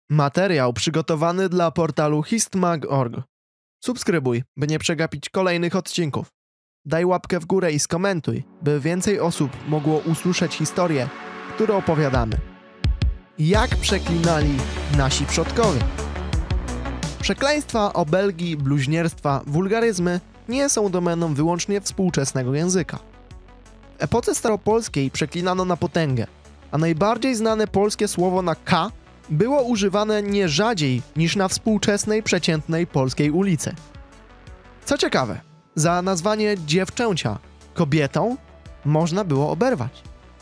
Materiał przygotowany dla portalu histmag.org. Subskrybuj, by nie przegapić kolejnych odcinków. Daj łapkę w górę i skomentuj, by więcej osób mogło usłyszeć historię, którą opowiadamy. Jak przeklinali nasi przodkowie? Przekleństwa, obelgi, bluźnierstwa, wulgaryzmy nie są domeną wyłącznie współczesnego języka. W epoce staropolskiej przeklinano na potęgę, a najbardziej znane polskie słowo na K było używane nie rzadziej niż na współczesnej, przeciętnej polskiej ulicy. Co ciekawe, za nazwanie dziewczęcia kobietą można było oberwać.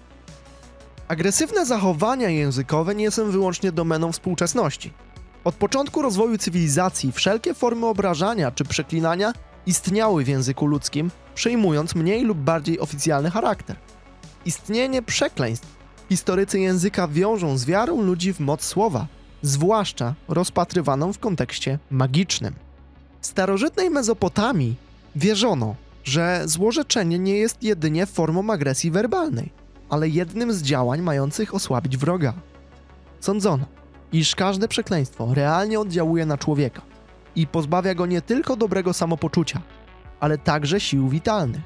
Agresywne zachowania językowe nie są wyłącznie domeną współczesności. Od początku rozwoju cywilizacji wszelkie formy obrażania czy przeklinania istniały w języku ludzkim, przyjmując mniej lub bardziej oficjalny charakter. Istnienie przekleństw historycy języka wiążą z wiarą ludzi w moc słowa, zwłaszcza rozpatrywaną w kontekście magicznym. W starożytnej Mezopotamii wierzono, że złorzeczenie nie jest jedynie formą agresji werbalnej, ale jednym z działań mających osłabić wroga. Sądzono, iż każde przekleństwo realnie oddziałuje na człowieka i pozbawia go nie tylko dobrego samopoczucia, ale także sił witalnych.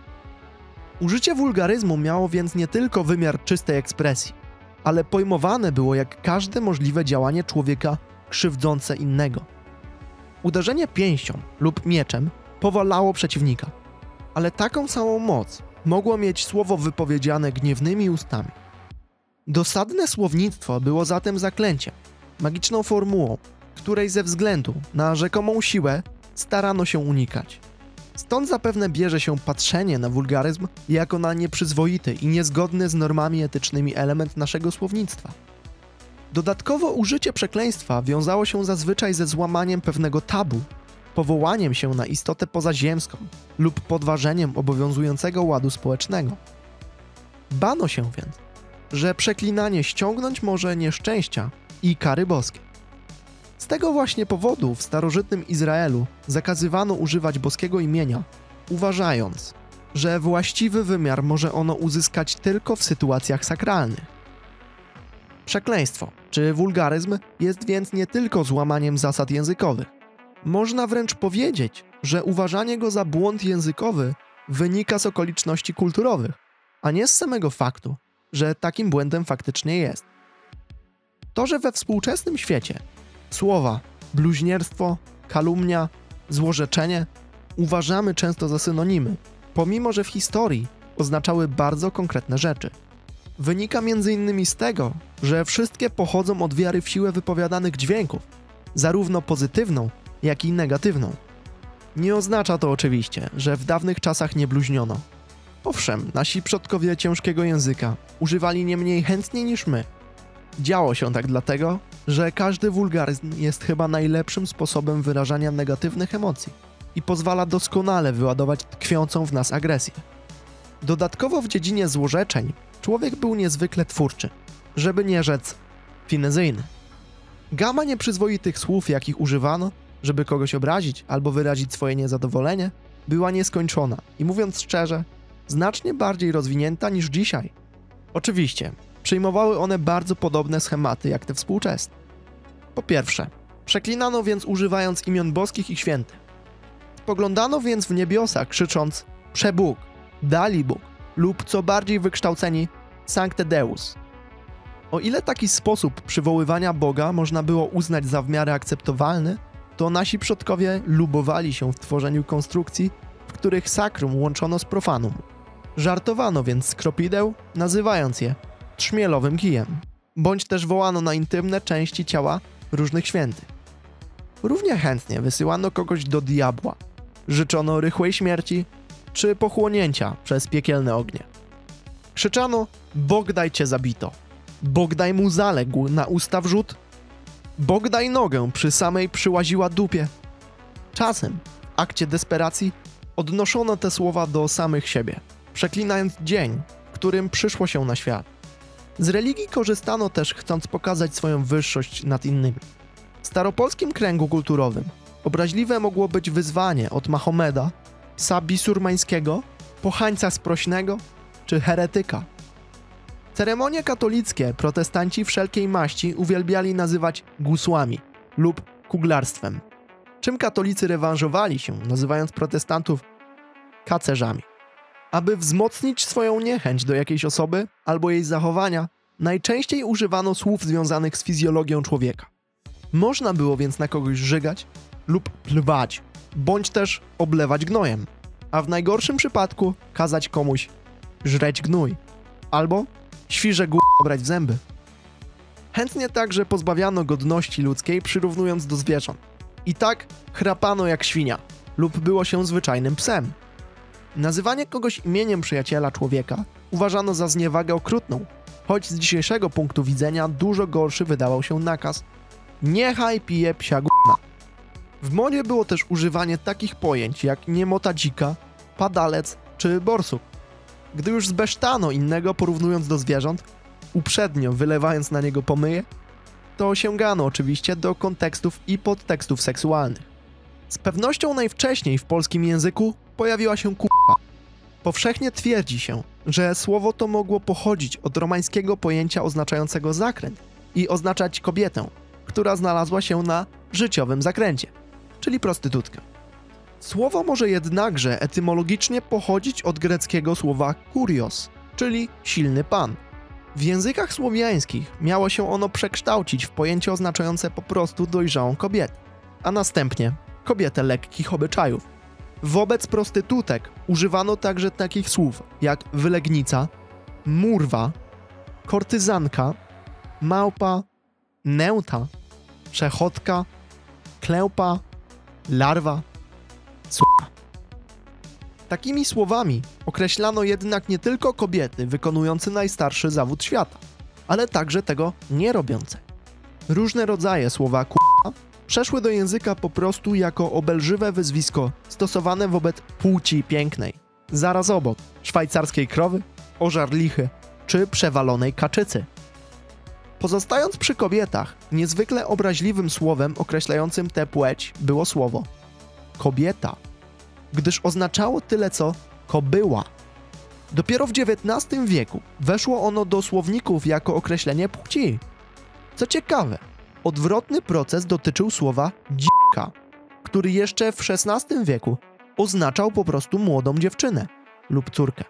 Użycie wulgaryzmu miało więc nie tylko wymiar czystej ekspresji, ale pojmowane było jak każde możliwe działanie człowieka krzywdzące innego. Uderzenie pięścią lub mieczem powalało przeciwnika, ale taką samą moc mogło mieć słowo wypowiedziane gniewnymi ustami. Dosadne słownictwo było zatem zaklęciem, magiczną formułą, której ze względu na rzekomą siłę starano się unikać. Stąd zapewne bierze się patrzenie na wulgaryzm jako na nieprzyzwoity i niezgodny z normami etycznymi element naszego słownictwa. Dodatkowo użycie przekleństwa wiązało się zazwyczaj ze złamaniem pewnego tabu, powołaniem się na istotę pozaziemską lub podważeniem obowiązującego ładu społecznego. Bano się więc, że przeklinanie ściągnąć może nieszczęścia i kary boskie. Z tego właśnie powodu w starożytnym Izraelu zakazywano używać boskiego imienia, uważając, że właściwy wymiar może ono uzyskać tylko w sytuacjach sakralnych. Przekleństwo czy wulgaryzm jest więc nie tylko złamaniem zasad językowych. Można wręcz powiedzieć, że uważanie go za błąd językowy wynika z okoliczności kulturowych, a nie z samego faktu, że takim błędem faktycznie jest. To, że we współczesnym świecie słowa bluźnierstwo, kalumnia, złorzeczenie uważamy często za synonimy, pomimo że w historii oznaczały bardzo konkretne rzeczy. Wynika m.in. z tego, że wszystkie pochodzą od wiary w siłę wypowiadanych dźwięków, zarówno pozytywną, jak i negatywną. Nie oznacza to oczywiście, że w dawnych czasach nie bluźniono. Owszem, nasi przodkowie ciężkiego języka używali nie mniej chętnie niż my. Działo się tak dlatego, że każdy wulgaryzm jest chyba najlepszym sposobem wyrażania negatywnych emocji i pozwala doskonale wyładować tkwiącą w nas agresję. Dodatkowo w dziedzinie złorzeczeń człowiek był niezwykle twórczy, żeby nie rzec finezyjny. Gama nieprzyzwoitych słów, jakich używano, żeby kogoś obrazić albo wyrazić swoje niezadowolenie, była nieskończona i mówiąc szczerze, znacznie bardziej rozwinięta niż dzisiaj. Oczywiście, przyjmowały one bardzo podobne schematy jak te współczesne. Po pierwsze, przeklinano więc używając imion boskich i świętych. Spoglądano więc w niebiosa krzycząc Przebóg, Dalibóg lub co bardziej wykształceni Sancte Deus. O ile taki sposób przywoływania Boga można było uznać za w miarę akceptowalny, to nasi przodkowie lubowali się w tworzeniu konstrukcji, w których sakrum łączono z profanum. Żartowano więc z kropideł, nazywając je trzmielowym kijem, bądź też wołano na intymne części ciała różnych świętych. Równie chętnie wysyłano kogoś do diabła, życzono rychłej śmierci czy pochłonięcia przez piekielne ognie. Krzyczano: Bog daj cię zabito, Bog daj mu zaległ na usta wrzód, Bog daj nogę przy samej przyłaziła dupie. Czasem, w akcie desperacji, odnoszono te słowa do samych siebie, przeklinając dzień, w którym przyszło się na świat. Z religii korzystano też, chcąc pokazać swoją wyższość nad innymi. W staropolskim kręgu kulturowym obraźliwe mogło być wyzwanie od Mahomeda, psa bisurmańskiego, pochańca sprośnego czy heretyka. Ceremonie katolickie protestanci wszelkiej maści uwielbiali nazywać gusłami lub kuglarstwem, czym katolicy rewanżowali się, nazywając protestantów kacerzami. Aby wzmocnić swoją niechęć do jakiejś osoby albo jej zachowania, najczęściej używano słów związanych z fizjologią człowieka. Można było więc na kogoś żygać lub plwać, bądź też oblewać gnojem, a w najgorszym przypadku kazać komuś żreć gnój albo świże brać w zęby. Chętnie także pozbawiano godności ludzkiej, przyrównując do zwierząt. I tak chrapano jak świnia lub było się zwyczajnym psem. Nazywanie kogoś imieniem przyjaciela człowieka uważano za zniewagę okrutną, choć z dzisiejszego punktu widzenia dużo gorszy wydawał się nakaz: niechaj pije psia gówna. W modzie było też używanie takich pojęć jak niemota dzika, padalec czy borsuk. Gdy już zbesztano innego, porównując do zwierząt, uprzednio wylewając na niego pomyje, to sięgano oczywiście do kontekstów i podtekstów seksualnych. Z pewnością najwcześniej w polskim języku pojawiła się k***a. Powszechnie twierdzi się, że słowo to mogło pochodzić od romańskiego pojęcia oznaczającego zakręt i oznaczać kobietę, która znalazła się na życiowym zakręcie, czyli prostytutkę. Słowo może jednakże etymologicznie pochodzić od greckiego słowa kurios, czyli silny pan. W językach słowiańskich miało się ono przekształcić w pojęcie oznaczające po prostu dojrzałą kobietę, a następnie kobietę lekkich obyczajów. Wobec prostytutek używano także takich słów jak wylegnica, murwa, kortyzanka, małpa, neuta, przechodka, klępa, larwa, suka. Takimi słowami określano jednak nie tylko kobiety wykonujące najstarszy zawód świata, ale także tego nie robiące. Różne rodzaje słowa k***a przeszły do języka po prostu jako obelżywe wyzwisko stosowane wobec płci pięknej. Zaraz obok szwajcarskiej krowy, ożarlichy czy przewalonej kaczycy. Pozostając przy kobietach, niezwykle obraźliwym słowem określającym tę płeć było słowo kobieta, gdyż oznaczało tyle co kobyła. Dopiero w XIX wieku weszło ono do słowników jako określenie płci. Co ciekawe, odwrotny proces dotyczył słowa dzika, który jeszcze w XVI wieku oznaczał po prostu młodą dziewczynę lub córkę.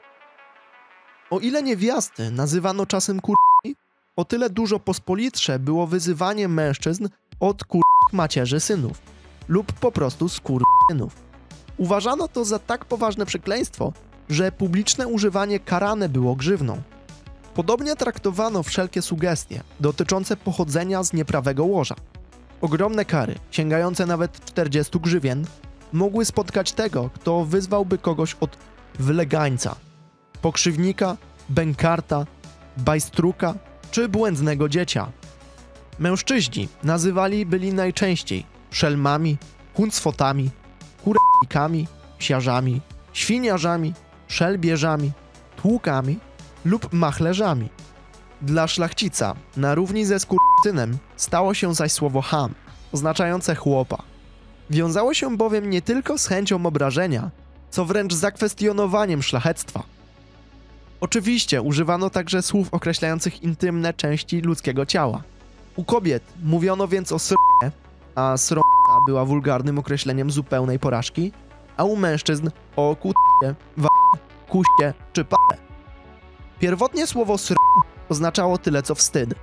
O ile niewiasty nazywano czasem kurwami, o tyle dużo pospolitsze było wyzywanie mężczyzn od macierzy synów lub po prostu skurwysynów. Uważano to za tak poważne przekleństwo, że publiczne używanie karane było grzywną. Podobnie traktowano wszelkie sugestie dotyczące pochodzenia z nieprawego łoża. Ogromne kary, sięgające nawet 40 grzywien, mogły spotkać tego, kto wyzwałby kogoś od wylegańca, pokrzywnika, bękarta, bajstruka czy błędnego dziecia. Mężczyźni nazywali byli najczęściej szelmami, huncwotami, kurnikami, psiarzami, świniarzami, szelbierzami, tłukami lub machlerzami. Dla szlachcica na równi ze skurwysynem stało się zaś słowo cham, oznaczające chłopa. Wiązało się bowiem nie tylko z chęcią obrażenia, co wręcz zakwestionowaniem szlachectwa. Oczywiście używano także słów określających intymne części ludzkiego ciała. U kobiet mówiono więc o sr***e, a sr***a była wulgarnym określeniem zupełnej porażki, a u mężczyzn o kucie, kuście czy pale. Pierwotnie słowo sr*** oznaczało tyle co wstyd.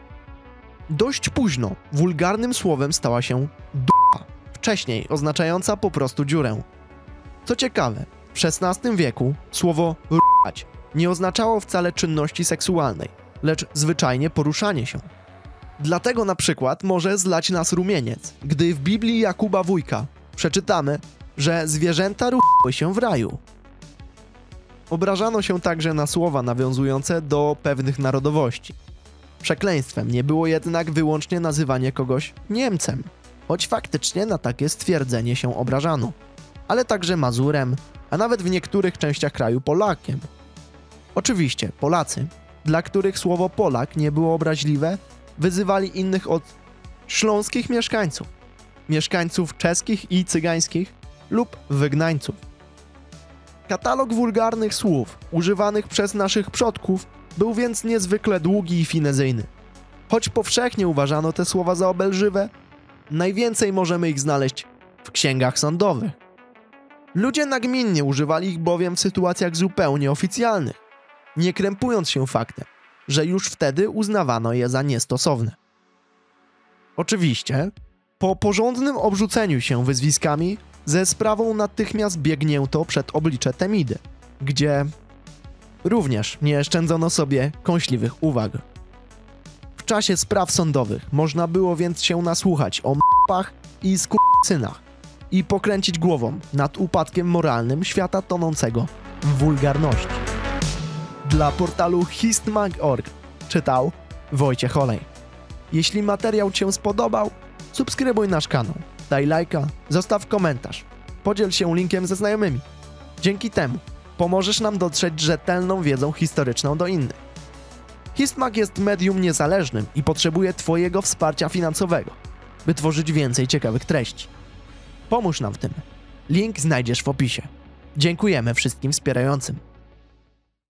Dość późno wulgarnym słowem stała się d***a, wcześniej oznaczająca po prostu dziurę. Co ciekawe, w XVI wieku słowo r***ać nie oznaczało wcale czynności seksualnej, lecz zwyczajnie poruszanie się. Dlatego na przykład może zlać nas rumieniec, gdy w Biblii Jakuba Wójka przeczytamy, że zwierzęta ruchały się w raju. Obrażano się także na słowa nawiązujące do pewnych narodowości. Przekleństwem nie było jednak wyłącznie nazywanie kogoś Niemcem, choć faktycznie na takie stwierdzenie się obrażano, ale także Mazurem, a nawet w niektórych częściach kraju Polakiem. Oczywiście Polacy, dla których słowo Polak nie było obraźliwe, wyzywali innych od śląskich mieszkańców, mieszkańców czeskich i cygańskich lub wygnańców. Katalog wulgarnych słów używanych przez naszych przodków Był więc niezwykle długi i finezyjny. Choć powszechnie uważano te słowa za obelżywe, najwięcej możemy ich znaleźć w księgach sądowych. Ludzie nagminnie używali ich bowiem w sytuacjach zupełnie oficjalnych, nie krępując się faktem, że już wtedy uznawano je za niestosowne. Oczywiście, po porządnym obrzuceniu się wyzwiskami, ze sprawą natychmiast biegnięto przed oblicze Temidy, gdzie również nie szczędzono sobie kąśliwych uwag. W czasie spraw sądowych można było więc się nasłuchać o m***ach i skurwysynach i pokręcić głową nad upadkiem moralnym świata tonącego w wulgarności. Dla portalu histmag.org czytał Wojciech Olej. Jeśli materiał Cię spodobał, subskrybuj nasz kanał, daj lajka, zostaw komentarz, podziel się linkiem ze znajomymi. Dzięki temu pomożesz nam dotrzeć rzetelną wiedzą historyczną do innych. Histmag jest medium niezależnym i potrzebuje Twojego wsparcia finansowego, by tworzyć więcej ciekawych treści. Pomóż nam w tym. Link znajdziesz w opisie. Dziękujemy wszystkim wspierającym.